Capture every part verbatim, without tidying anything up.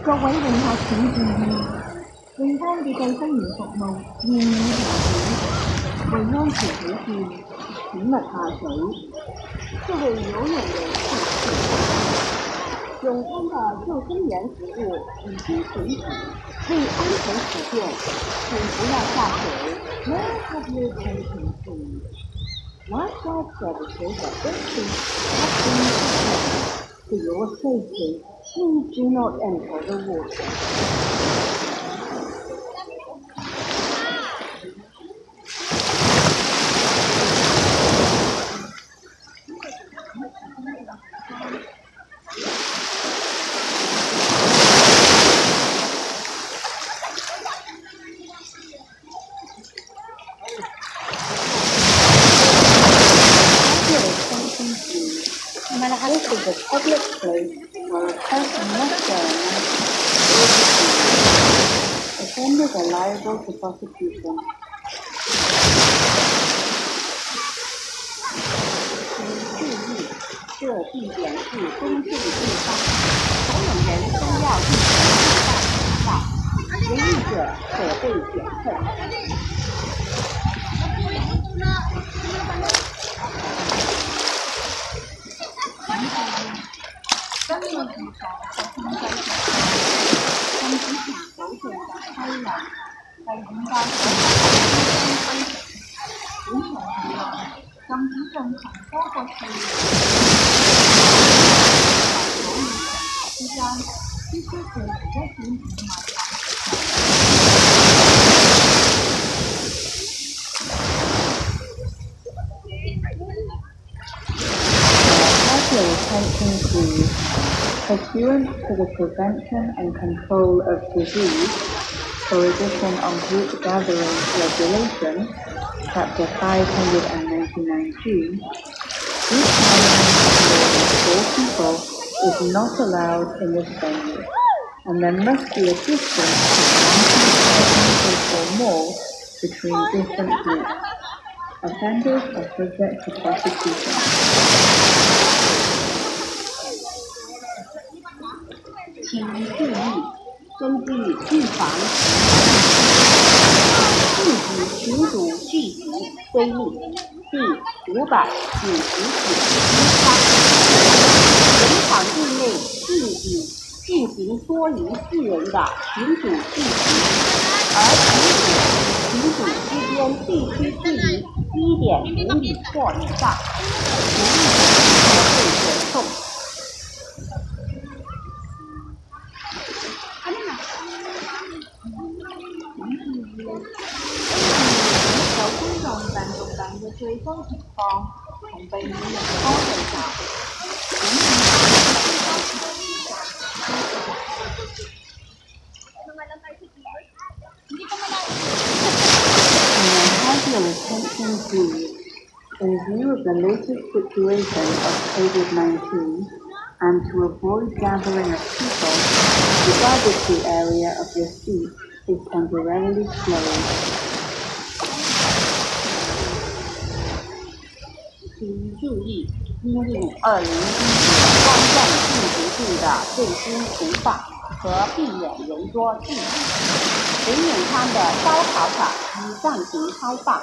各位旅客請注意，永安嘅救生員服務現已停止，為安全起見，請勿下水。各位游泳人士，永安的救生员服务已经停止，为安全起见，请不要下水。Now have your attention, please. Lifeguard services at this beach have been suspended. For your safety, please do not enter the water. This is a public place where a person must wear a mask. Offenders are liable to prosecution. 请注意，这地点是公众地方，所有人都要进行戴口罩，违例者可被检控。根據住房及控制條例，禁止團組聚集規例第五屆全國規定，本條例內禁止進行多個處理及所與場合之間必須距離一點五米或Your attention please. Pursuant to the Prevention and Control of Disease, Prohibition on Group Gatherings Regulation, Chapter five hundred ninety-nine G, group gatherings of more than four people is not allowed in this venue, and there must be a distance of one hundred meters or more between different groups. Offenders are subject to prosecution. 请注意，根据预防禁止群组聚集规例第五百九十九章，本场地内禁止进行多于四人的群组聚集，而群组群组之间必须距离一点五米或以上，违例者可被检控。就公眾病毒病嘅最新情況同避免人多聚集，Have your attention please. In view of the latest situation of COVID nineteen and to avoid gathering of people, the barbecue area of your seat is temporarily closed. 请注意，因应二零一九光站进行性的最新情况和避免人多聚集，北影滩的烧烤场已暂停开放。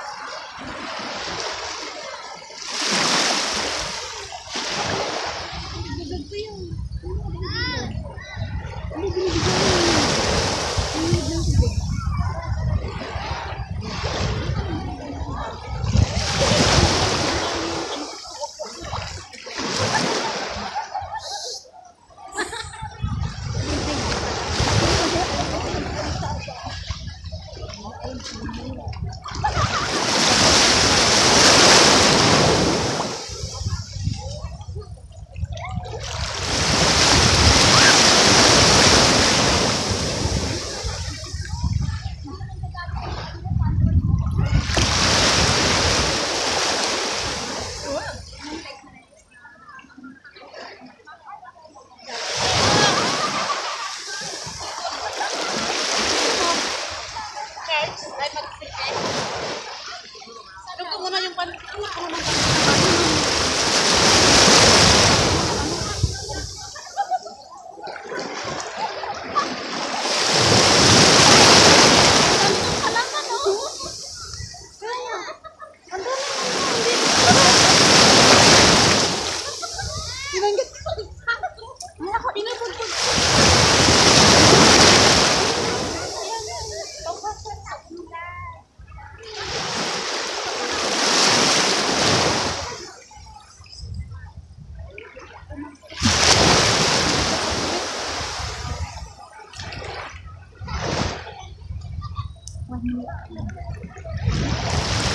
關於